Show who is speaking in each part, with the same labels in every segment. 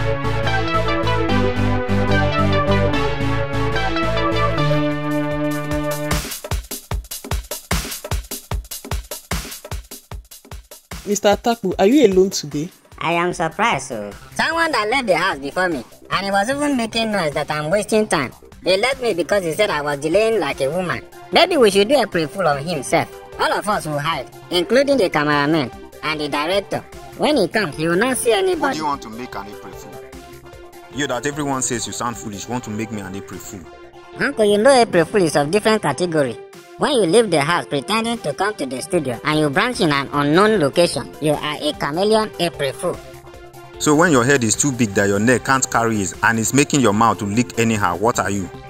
Speaker 1: Mr. Taku, are you alone today?
Speaker 2: I am surprised, so someone that left the house before me, and he was even making noise that I'm wasting time. He left me because he said I was delaying like a woman. Maybe we should do a pre-full of himself. All of us will hide, including the cameraman and the director. When he comes, he will not see anybody.
Speaker 3: What do you want to make an April Fool? You that everyone says you sound foolish want to make me an April Fool.
Speaker 2: Uncle, you know April Fool is of different category. When you leave the house pretending to come to the studio and you branch in an unknown location, you are a chameleon April Fool.
Speaker 3: So when your head is too big that your neck can't carry it and it's making your mouth to leak anyhow, what are you?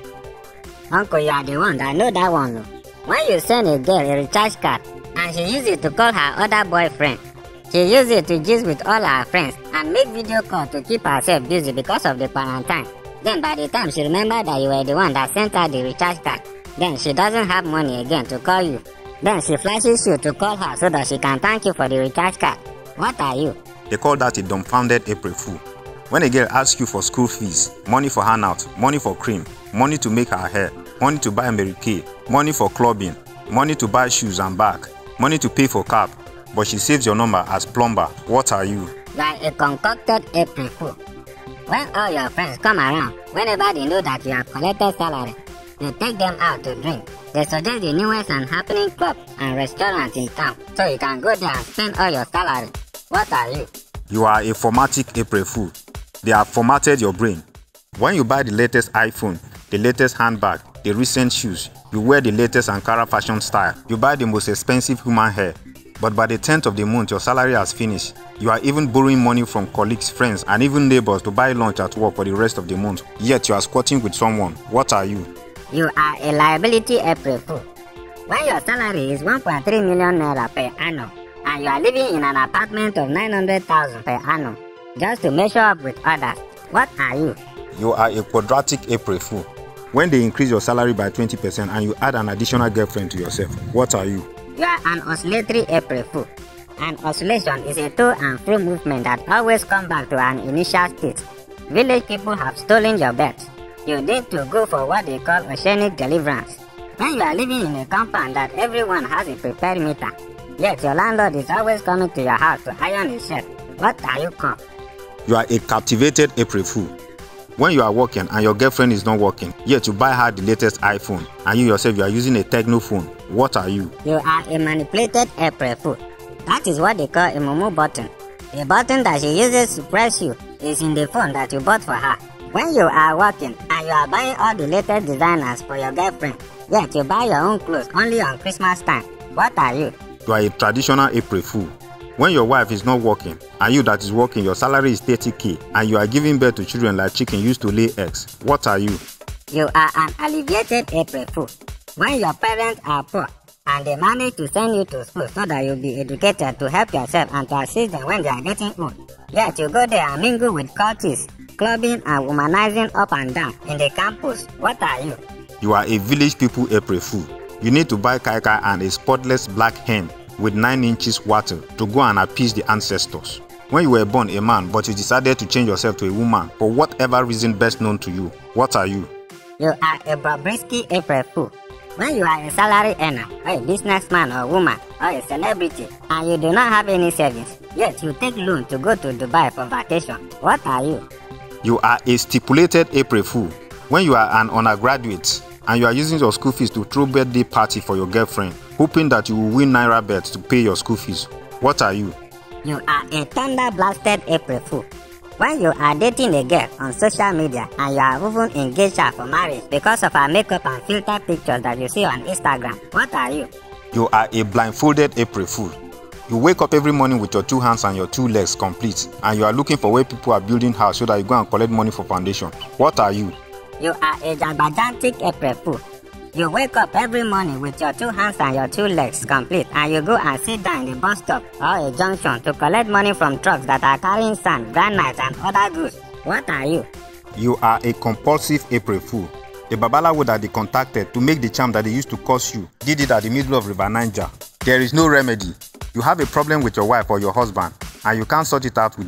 Speaker 2: Uncle, you are the one that know that one. When you send a girl a recharge card and she uses it to call her other boyfriend, she uses it to gist with all her friends and make video call to keep herself busy because of the quarantine. Then by the time she remembers that you were the one that sent her the recharge card, then she doesn't have money again to call you. Then she flashes you to call her so that she can thank you for the recharge card. What are you?
Speaker 3: They call that a dumbfounded April Fool. When a girl asks you for school fees, money for handout, money for cream, money to make her hair, money to buy Mary Kay, money for clubbing, money to buy shoes and bag, money to pay for cab, but she saves your number as plumber, what are you?
Speaker 2: You are a concocted April Fool. When all your friends come around, whenever they know that you have collected salary, they take them out to drink. They suggest the newest and happening club and restaurants in town, so you can go there and spend all your salary. What are you?
Speaker 3: You are a formatic April Fool. They have formatted your brain. When you buy the latest iPhone, the latest handbag, the recent shoes, you wear the latest Ankara fashion style, you buy the most expensive human hair. But by the 10th of the month, your salary has finished. You are even borrowing money from colleagues, friends, and even neighbors to buy lunch at work for the rest of the month. Yet you are squatting with someone. What are you?
Speaker 2: You are a liability April Fool. When your salary is 1.3 million naira per annum, and you are living in an apartment of 900,000 per annum, just to measure up with others, what are you?
Speaker 3: You are a quadratic April Fool. When they increase your salary by 20% and you add an additional girlfriend to yourself, what are you?
Speaker 2: You are an oscillatory April Fool. An oscillation is a to and fro movement that always comes back to an initial state. Village people have stolen your bet. You need to go for what they call oceanic deliverance. When you are living in a compound that everyone has a prepared meter, yet your landlord is always coming to your house to iron his shirt, what are you called?
Speaker 3: You are a captivated April Fool. When you are working and your girlfriend is not working, yet you buy her the latest iPhone and you yourself you are using a Techno phone, what are you?
Speaker 2: You are a manipulated April Fool. That is what they call a Momo button. The button that she uses to press you is in the phone that you bought for her. When you are working and you are buying all the latest designers for your girlfriend, yet you buy your own clothes only on Christmas time, what are you?
Speaker 3: You are a traditional April Fool. When your wife is not working and you that is working, your salary is 30k and you are giving birth to children like chicken used to lay eggs, what are you?
Speaker 2: You are an alleviated April Fool. When your parents are poor and they manage to send you to school so that you'll be educated to help yourself and to assist them when they are getting old, yet you go there and mingle with cultists, clubbing and womanizing up and down in the campus, what are you?
Speaker 3: You are a village people April Fool. You need to buy kaikai and a spotless black hen with 9 inches wattle to go and appease the ancestors. When you were born a man but you decided to change yourself to a woman for whatever reason best known to you, what are you?
Speaker 2: You are a Bobrisky April Fool. When you are a salary earner, or a businessman or woman, or a celebrity, and you do not have any savings, yet you take loan to go to Dubai for vacation, what are you?
Speaker 3: You are a stipulated April Fool. When you are an undergraduate and you are using your school fees to throw birthday party for your girlfriend, hoping that you will win Naira bets to pay your school fees, what are you?
Speaker 2: You are a thunder-blasted April Fool. When you are dating a girl on social media and you are even engaged her for marriage because of her makeup and filter pictures that you see on Instagram, what are you?
Speaker 3: You are a blindfolded April Fool. You wake up every morning with your 2 hands and your 2 legs complete, and you are looking for where people are building house so that you go and collect money for foundation. What are you?
Speaker 2: You are a gigantic April Fool. You wake up every morning with your 2 hands and your 2 legs complete, and you go and sit down in the bus stop or a junction to collect money from trucks that are carrying sand, granite and other goods. What are you?
Speaker 3: You are a compulsive April Fool. The Babalawo that they contacted to make the charm that they used to curse you did it at the middle of River Niger. There is no remedy. You have a problem with your wife or your husband and you can't sort it out with them.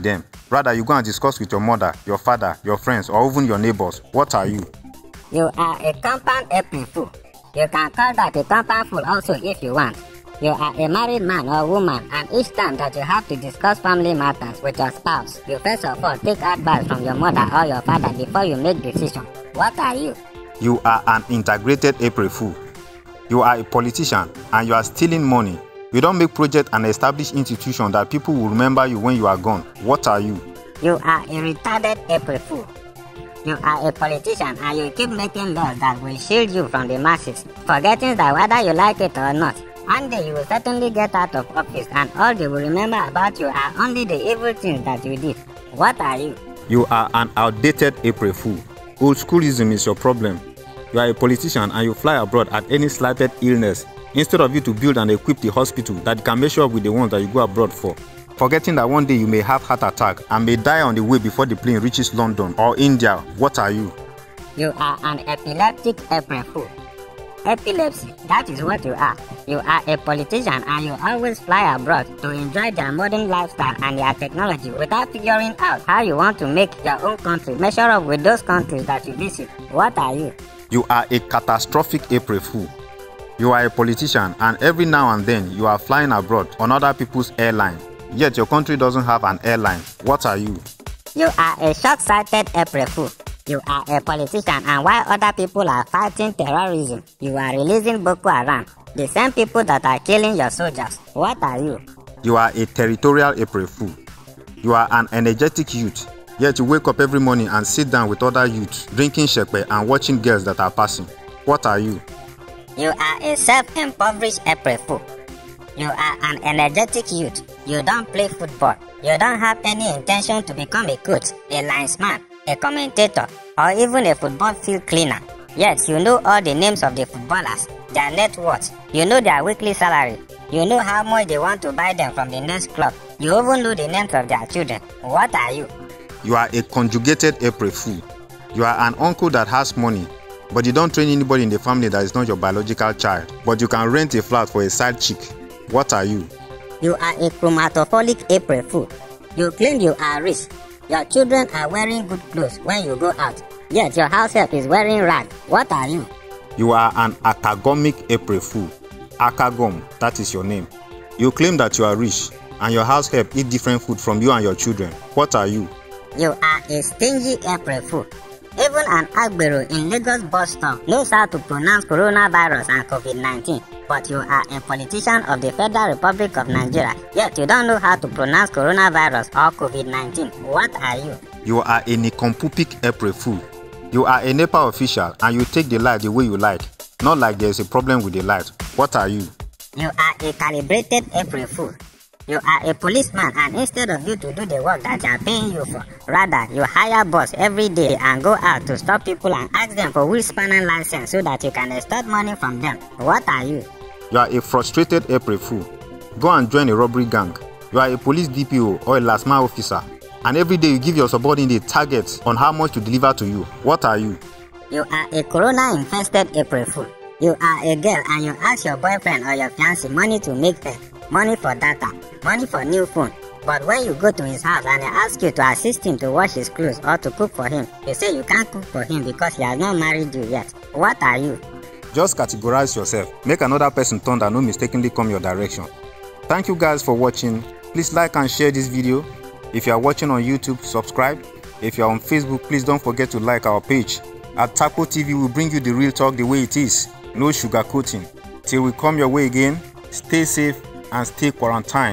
Speaker 3: Rather, you go and discuss with your mother, your father, your friends, or even your neighbors. What are you?
Speaker 2: You are a compound April Fool. You can call that a compound fool also if you want. You are a married man or woman, and each time that you have to discuss family matters with your spouse, you first of all take advice from your mother or your father before you make decisions. What are you?
Speaker 3: You are an integrated April Fool. You are a politician and you are stealing money. You don't make projects and establish institutions that people will remember you when you are gone. What are you?
Speaker 2: You are a retarded April Fool. You are a politician and you keep making laws that will shield you from the masses, forgetting that whether you like it or not, one day you will certainly get out of office and all they will remember about you are only the evil things that you did. What are you?
Speaker 3: You are an outdated April Fool. Old schoolism is your problem. You are a politician and you fly abroad at any slighted illness instead of you to build and equip the hospital that you can measure up with the ones that you go abroad for. Forgetting that one day you may have heart attack and may die on the way before the plane reaches London or India. What are you?
Speaker 2: You are an epileptic April Fool. Epilepsy, that is what you are. You are a politician and you always fly abroad to enjoy their modern lifestyle and their technology without figuring out how you want to make your own country measure up with those countries that you visit. What are you?
Speaker 3: You are a catastrophic April Fool. You are a politician and every now and then you are flying abroad on other people's airline. Yet your country doesn't have an airline. What are you?
Speaker 2: You are a short-sighted April Fool. You are a politician and while other people are fighting terrorism, you are releasing Boko Haram, the same people that are killing your soldiers. What are you?
Speaker 3: You are a territorial April Fool. You are an energetic youth. Yet you wake up every morning and sit down with other youths, drinking shepe and watching girls that are passing. What are you?
Speaker 2: You are a self-impoverished April Fool. You are an energetic youth. You don't play football. You don't have any intention to become a coach, a linesman, a commentator, or even a football field cleaner. Yet you know all the names of the footballers, their net worth. You know their weekly salary. You know how much they want to buy them from the next club. You even know the names of their children. What are you?
Speaker 3: You are a conjugated April Fool. You are an uncle that has money, but you don't train anybody in the family that is not your biological child. But you can rent a flat for a side chick. What are you?
Speaker 2: You are a chromatophilic April Fool. You claim you are rich. Your children are wearing good clothes when you go out. Yet your house help is wearing rags. What are you?
Speaker 3: You are an acagomic April Fool. Acagom, that is your name. You claim that you are rich and your house help eat different food from you and your children. What are you?
Speaker 2: You are a stingy April Fool. Even an Agbero in Lagos bus stop knows how to pronounce coronavirus and COVID-19. But you are a politician of the Federal Republic of Nigeria, yet you don't know how to pronounce coronavirus or COVID-19. What are you?
Speaker 3: You are a Nikompupic April Fool. You are a NEPA official and you take the light the way you like, not like there is a problem with the light. What are you?
Speaker 2: You are a calibrated April Fool. You are a policeman and instead of you to do the work that they are paying you for, rather you hire boss every day and go out to stop people and ask them for wheel spanning license so that you can extort money from them. What are you?
Speaker 3: You are a frustrated April Fool. Go and join a robbery gang. You are a police DPO or a last mile officer and every day you give your subordinate targets on how much to deliver to you. What are you?
Speaker 2: You are a corona-infested April Fool. You are a girl and you ask your boyfriend or your fiancé money to make hair, money for data, money for new phone. But when you go to his house and he asks you to assist him to wash his clothes or to cook for him, you say you can't cook for him because he has not married you yet. What are you?
Speaker 3: Just categorize yourself. Make another person turn that no mistakenly come your direction. Thank you guys for watching. Please like and share this video. If you are watching on YouTube, subscribe. If you are on Facebook, please don't forget to like our page. At Taco TV, we bring you the real talk the way it is. No sugarcoating. Till we come your way again, stay safe and stay quarantined.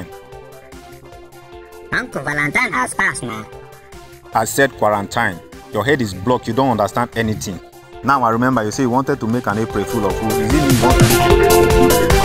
Speaker 2: Uncle Valentine has passed now.
Speaker 3: I said quarantine. Your head is blocked, you don't understand anything. Now I remember you say you wanted to make an April Fool of who? Is it me?